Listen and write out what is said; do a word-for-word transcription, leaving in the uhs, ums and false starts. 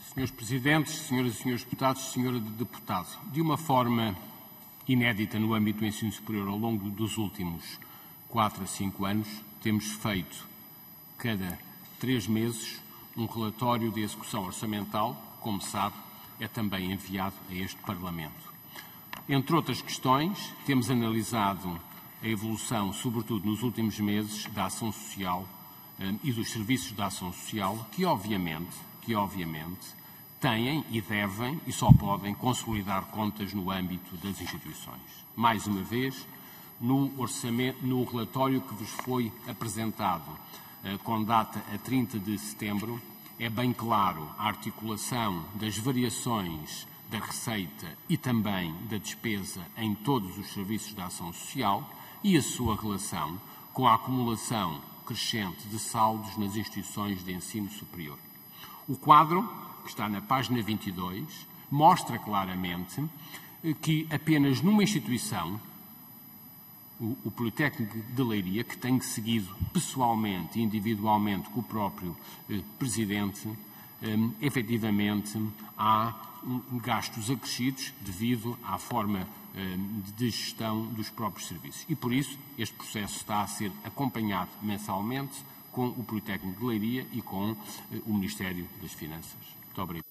senhores Presidentes, senhoras e senhores Deputados, senhora Deputado, de uma forma inédita no âmbito do ensino superior ao longo dos últimos quatro a cinco anos, temos feito, cada três meses, um relatório de execução orçamental, como sabe, é também enviado a este Parlamento. Entre outras questões, temos analisado a evolução, sobretudo nos últimos meses, da ação social eh, e dos serviços da ação social, que obviamente, que obviamente têm e devem e só podem consolidar contas no âmbito das instituições. Mais uma vez, no, orçamento, no relatório que vos foi apresentado eh, com data a trinta de setembro, é bem claro a articulação das variações da receita e também da despesa em todos os serviços da ação social e a sua relação com a acumulação crescente de saldos nas instituições de ensino superior. O quadro, que está na página vinte e dois, mostra claramente que apenas numa instituição, o, o Politécnico de Leiria, que tem seguido pessoalmente e individualmente com o próprio eh, Presidente, eh, efetivamente há um, gastos acrescidos devido à forma eh, de gestão dos próprios serviços. E por isso este processo está a ser acompanhado mensalmente com o Politécnico de Leiria e com eh, o Ministério das Finanças. Muito obrigado.